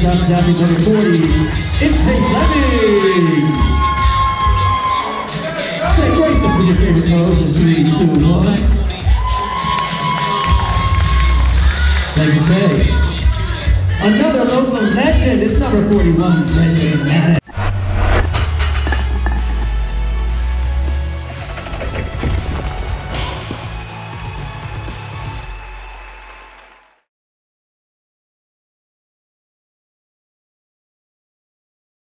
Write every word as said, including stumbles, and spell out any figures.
comes down to number forty. It's Tate Fleming. Say great to put your favorite pose in three, two, one. Thank you, Tate. Another local legend, it's number forty-one, Brendan Madden.